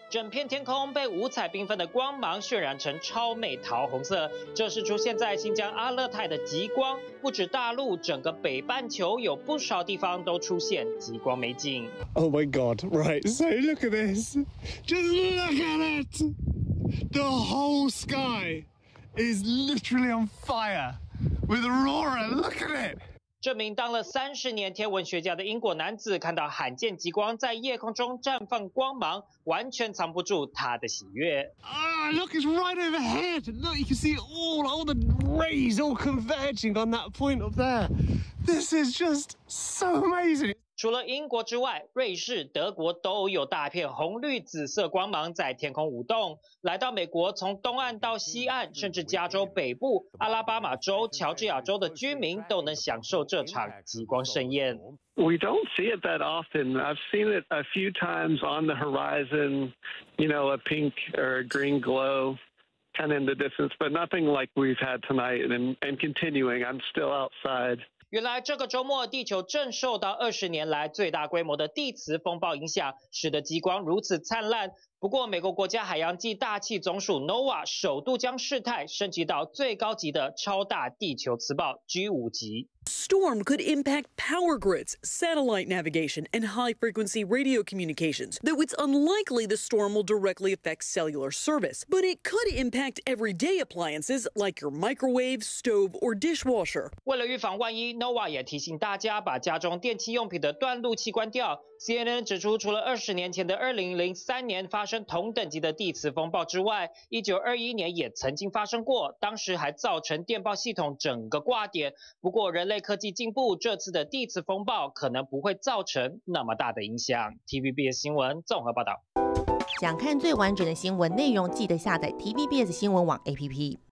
整片天空被五彩缤纷的光芒渲染成超美桃红色。这是出现在新疆阿勒泰的极光，不止大陆，整个北半球有不少地方都出现极光美景。 Oh my God! Right, so look at this. Just look at it. The whole sky is literally on fire with aurora. Look at it. 这名当了30年天文学家的英国男子看到罕见极光在夜空中绽放光芒，完全藏不住他的喜悦。 Ah, look, it's right overhead. Look, you can see all the rays all converging on that point up there. This is just so amazing. 除了英国之外，瑞士、德国都有大片红绿紫色光芒在天空舞动。来到美国，从东岸到西岸，甚至加州北部、阿拉巴马州、乔治亚州的居民都能享受这场极光盛宴。 We don't see it that often. I've seen it a few times on the horizon, you know, a pink or a green glow kind of in the distance, but nothing like we've had tonight and continuing. I'm still outside. 原来这个周末，地球正受到20年来最大规模的地磁风暴影响，使得极光如此灿烂。不过，美国国家海洋暨大气总署 NOAA 首度将事态升级到最高级的超大地球磁暴 G5级。 Storm could impact power grids, satellite navigation, and high-frequency radio communications. Though it's unlikely the storm will directly affect cellular service, but it could impact everyday appliances like your microwave, stove, or dishwasher. 为了预防万一 ，NOAA 也提醒大家把家中电器用品的断路器关掉。CNN 指出，除了20年前的2003年发生同等级的地磁风暴之外，1921年也曾经发生过，当时还造成电报系统整个挂点。不过人类科技进步，这次的地磁风暴可能不会造成那么大的影响。TVBS 新闻综合报道。 想看最完整的新闻内容，记得下载 TVBS 新闻网 APP。